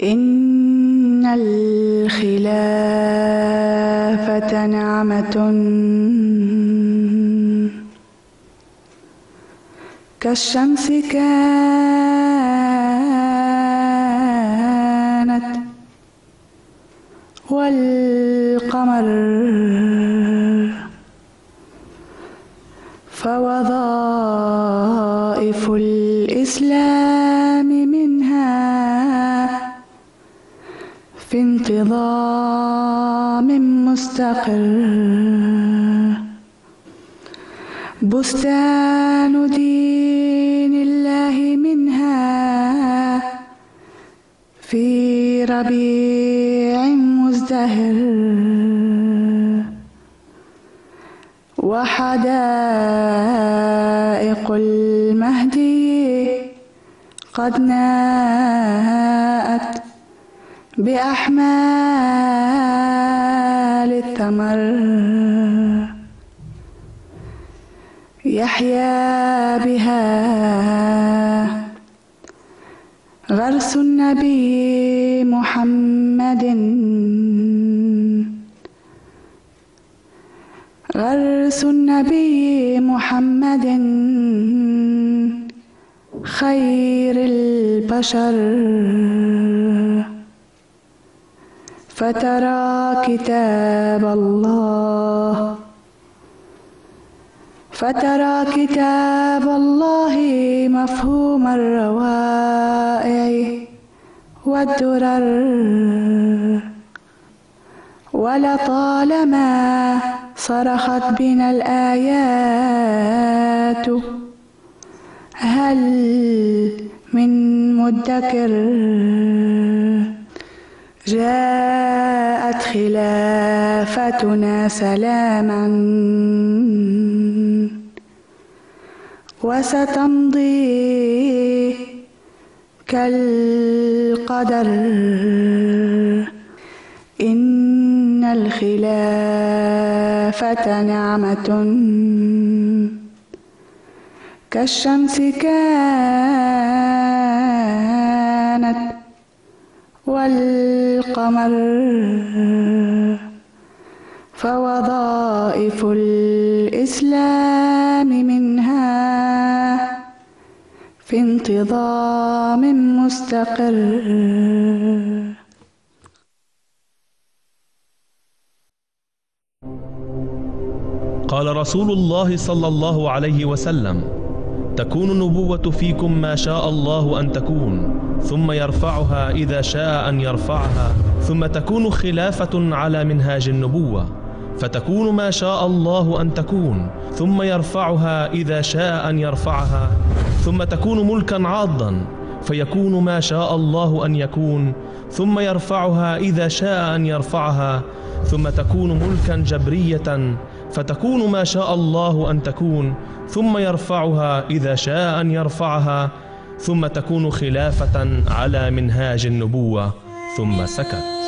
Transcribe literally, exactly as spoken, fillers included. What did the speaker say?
إن الخلافة نعمة كالشمس كانت والقمر، فوظائف الإسلام منها في انتظام مستقر. بستان دين الله منها في ربيع مزدهر، وحدائق المهدي قد ناءت بأحمال الثمر. يحيا بها غرس النبي محمد، غرس النبي محمد خير البشر. فترى كتاب الله فترى كتاب الله مفهوم الروائع والدرر، ولطالما صرخت بنا الآيات هل من مدكر. جاءت خلافتنا سلاما وستمضي كالقدر. إن الخلافة نعمة كالشمس كانت والقمر، فوظائف الإسلام منها في انتظام مستقر. قال رسول الله صلى الله عليه وسلم: تكون النبوة فيكم ما شاء الله أن تكون، ثم يرفعها إذا شاء أن يرفعها، ثم تكون خلافة على منهاج النبوة، فتكون ما شاء الله أن تكون، ثم يرفعها إذا شاء أن يرفعها، ثم تكون ملكا عاضا، فيكون ما شاء الله أن يكون، ثم يرفعها إذا شاء أن يرفعها، ثم تكون ملكا جبرية، فتكون ما شاء الله أن تكون، ثم يرفعها إذا شاء أن يرفعها، ثم تكون خلافة على منهاج النبوة. ثم سكت.